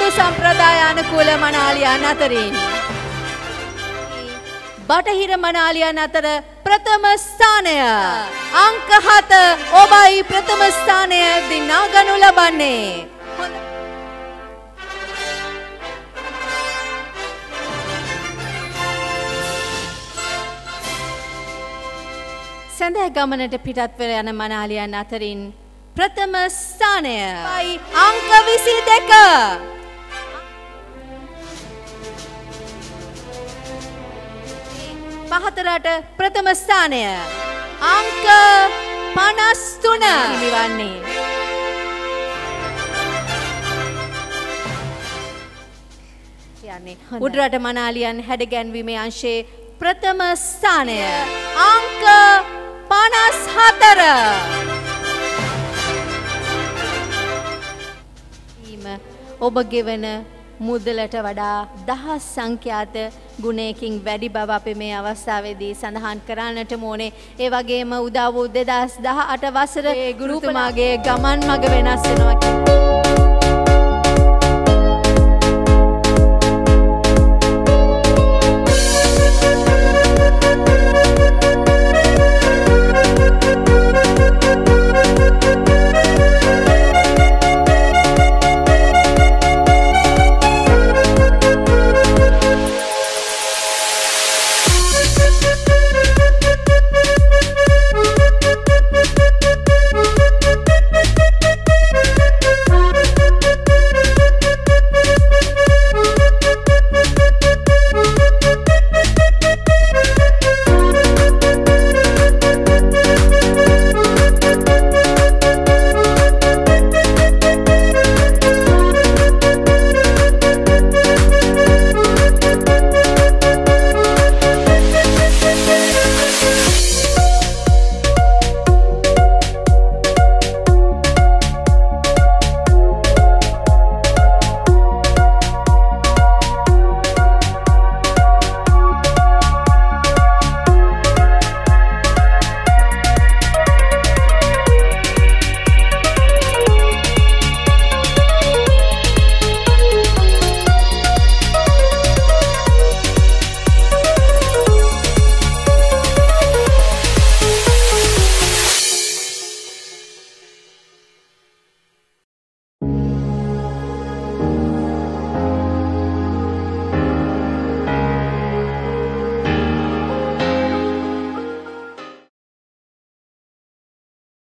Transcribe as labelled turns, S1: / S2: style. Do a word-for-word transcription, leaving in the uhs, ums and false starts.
S1: සම්ප්‍රදාය අනුකූල මනාලියන් අතරින් බටහිර මනාලියන් අතර ප්‍රථම ස්ථානය අංක හත ඔබයි ප්‍රථම ස්ථානය දිනා ගනු ලබන්නේ. සඳහා ගමනට පිටත් වෙලා යන මනාලියන් අතරින් ප්‍රථම ස්ථානය අංක විසි දෙක. පහතරට ප්‍රථම ස්ථානය අංක පනස් තුන හිමිවන්නේ. උඩරට මනාලියන් හැඩගැන්වීමේ අංශයේ ප්‍රථම ස්ථානය අංක පනස් හතර. ඔබ ගෙවන මුදලට වඩා දහස් සංඛ්‍යාත ගුණයකින් වැඩි බව අපි මේ අවස්ථාවේදී සඳහන් කරන්නට ඕනේ. ඒ වගේම උදා වූ දෙදහස් දහඅට වසරේ ගුරුතුමාගේ ගමන් මඟ වෙනස් වෙනවා.